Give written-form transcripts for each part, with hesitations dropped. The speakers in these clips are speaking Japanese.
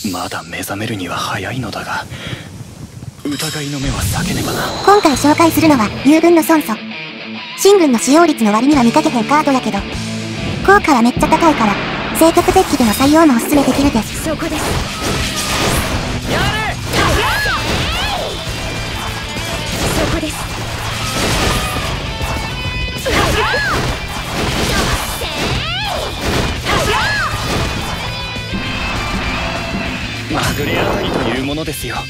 まだ目覚めるには早いのだが、疑いの目は避けねばな。 今回紹介するのは友軍の孫祖。秦軍の使用率の割には見かけへんカードやけど、効果はめっちゃ高いから正確デッキでの採用もおすすめできるで。 そこです。 やれ。 そこです。 まぐれ当たりというものですよ。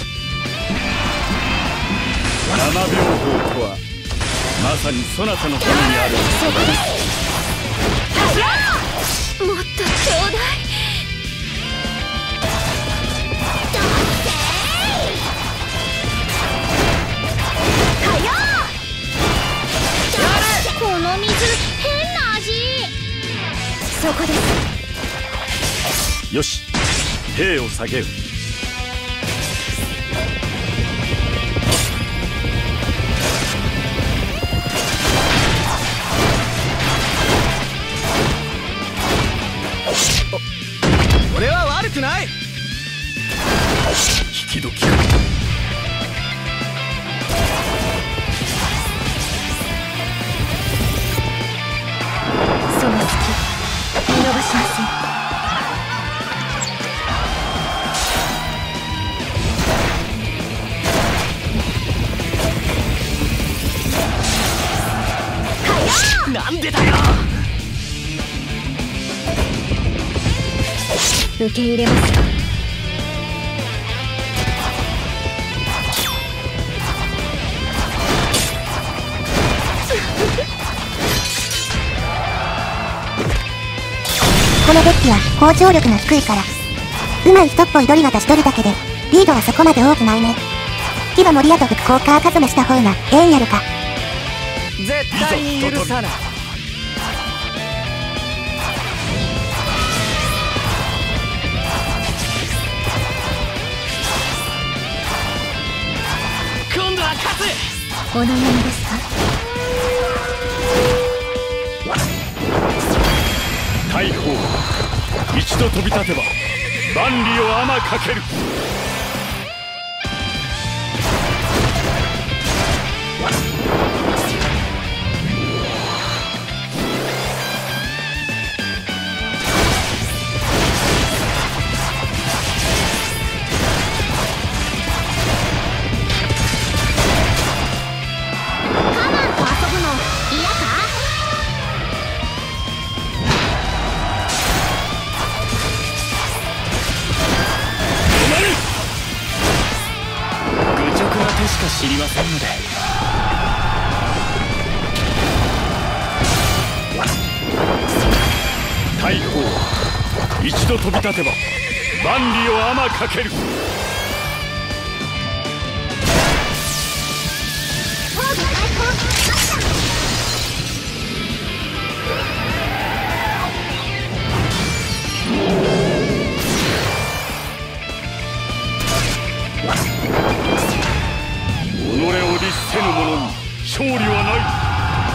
7秒法とはまさにそなたのためにある。 そこです。もっとちょうだい。この水変な味。そこです。 よし、兵を下げる。 俺は悪くない。 引き時。 その隙見逃しません。 なんでだよ。 受け入れますか。 このデッキは包丁力が低いから、うまい人っぽいドリガ出しとるだけでリードはそこまで多くないね。牙モリアと副効果赤染めした方がええんやるか。 絶対に許さない。今度は勝つ。 お悩みですか。 大砲、一度飛び立てば万里を天かける。 しか知りませんので。 大砲、一度飛び立てば万里を天かける。己を律せぬ者に勝利はない。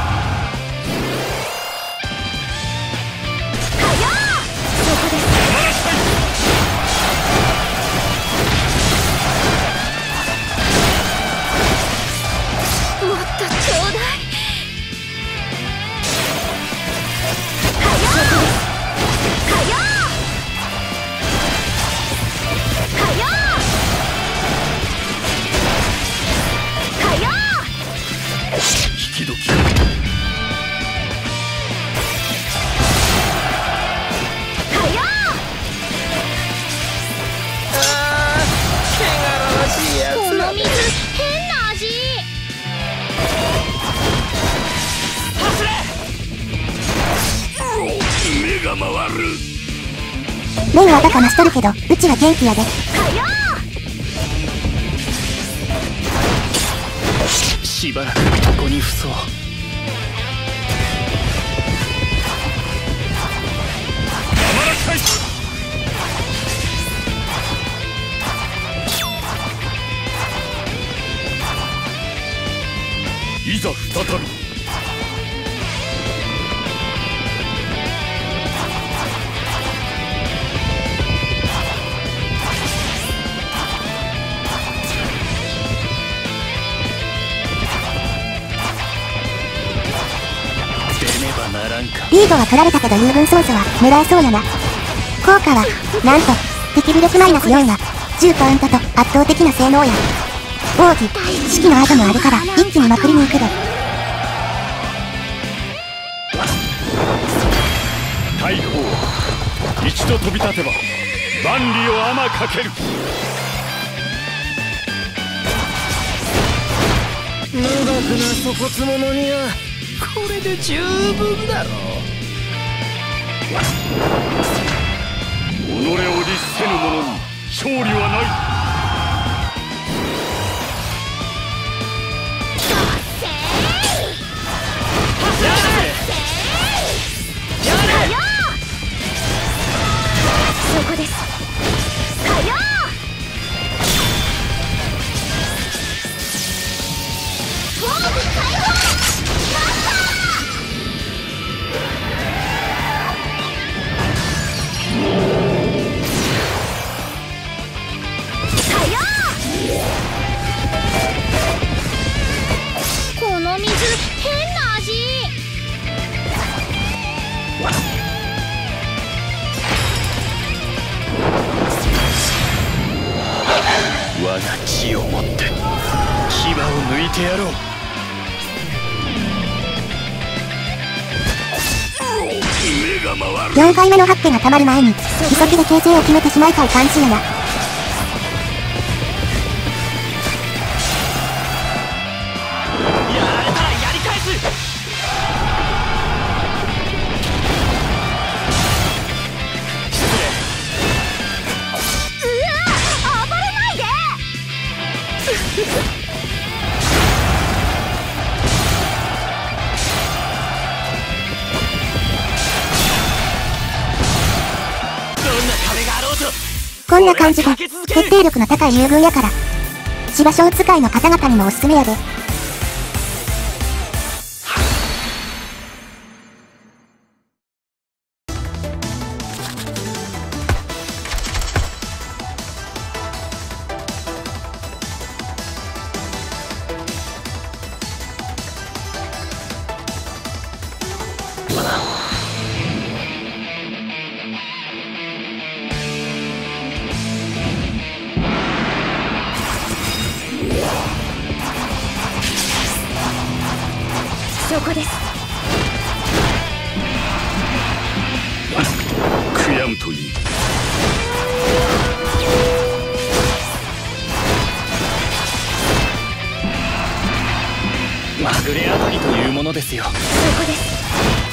レンはバカなしとるけど、うちは元気やで。 しばらくここに伏そう。 いざ再び。 リードは取られたけど遊軍操作は狙えそうやな。効果は、なんと、敵武力マイナス4が、10カウントと圧倒的な性能や。奥義、式の後もあるから一気にまくりに行くで。 大砲一度飛び立てば万里を天かける。 無学な粗骨者にはこれで十分だろう。 己を律せぬ者に勝利はない。 そこです。かよフォーム解放。かよこの水変な味。 我が血をもって牙を抜いてやろう。 目が回る。 4回目のハッケが溜まる前に、義足で形勢を決めてしまいたい感じやな。 やられたらやり返す。 こんな感じで、決定力の高い遊軍やから、芝小使いの方々にもおすすめやで。 そこです。 悔やむといい。 まぐれあたりというものですよ。 そこです。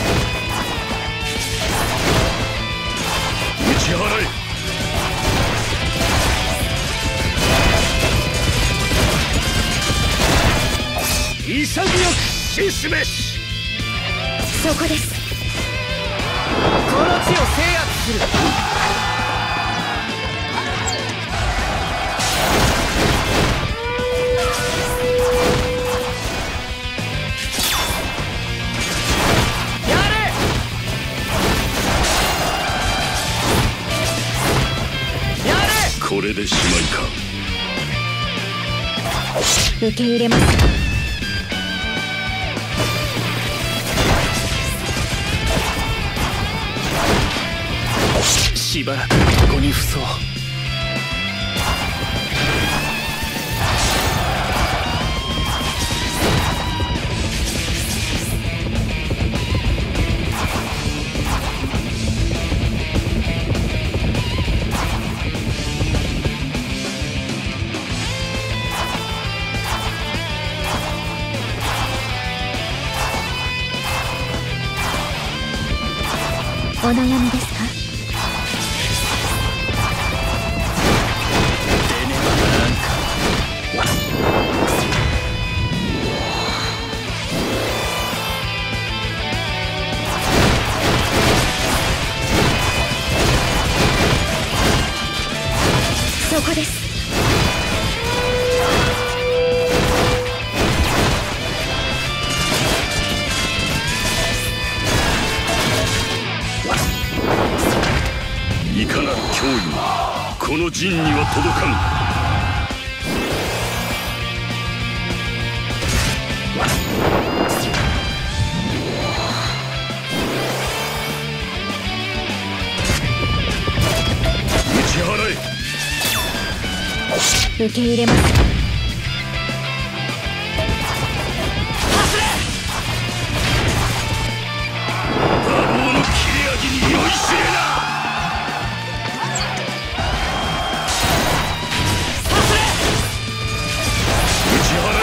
打ち払え。潔く死すべし。 そこです。 この地を制圧する。やれ。やれ。 これでしまいか。 受け入れます。 しばらくここに伏そう。 お悩みですか？そこです。 いかなる脅威もこの陣には届かぬ。 受け入れます。 馬房の切れ味に酔いしれな。打ち払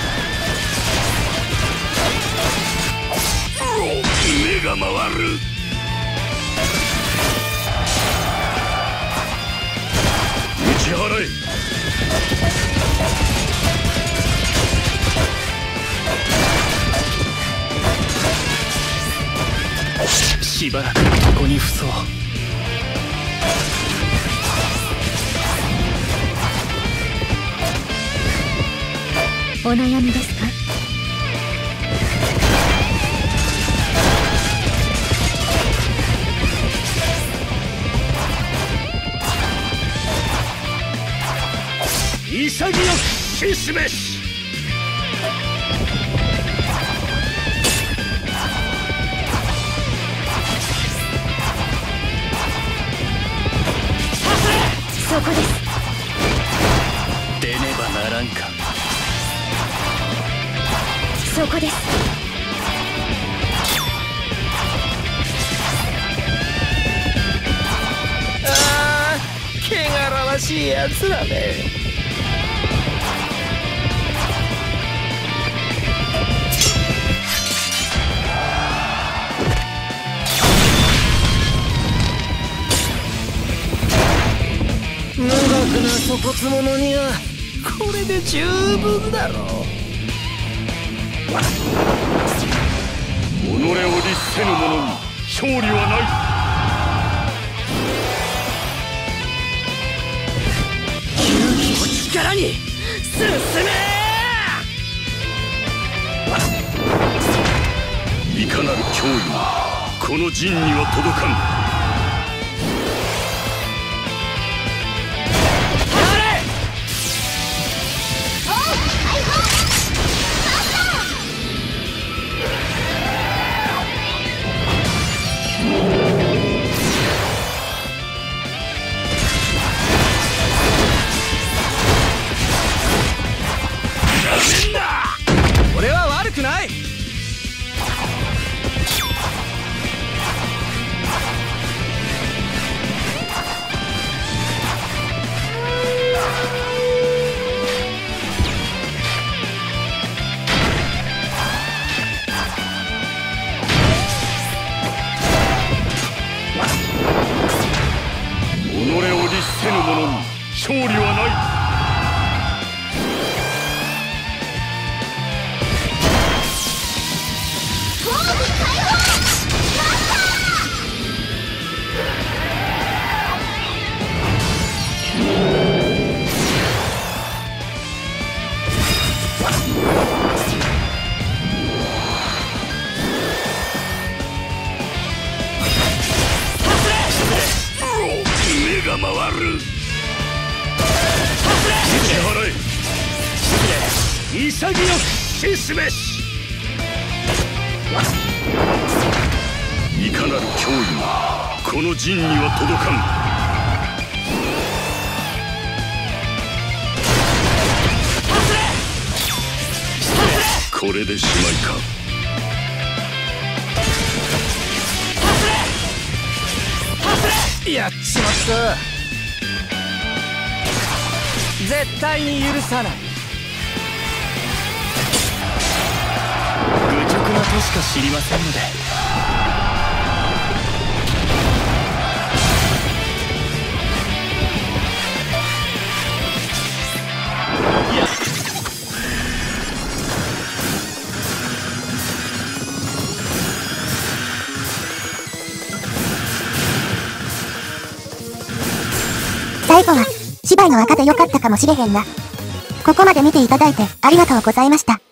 え。目が回る。打ち払え。 しばらくここに伏そう。 お悩みですか？ 潔く死すべし。 そこです。 出ねばならんか。 そこです。 ああ、汚らわしいやつらね。無学な粗骨者にはこれで十分だろう。 己を律せぬ者に勝利はない。 勇気を力に進め。 いかなる脅威もこの陣には届かん。 俺は悪くない。 己を律せぬ者に勝利はない。目が回る。打ち払え。潔く死すべし。いかなる脅威もこの陣には届かん。これでしまいか。 やっちまった。絶対に許さない。 愚直なとしか知りませんので。 最後は、芝居の赤でよかったかもしれへんな。ここまで見ていただいてありがとうございました。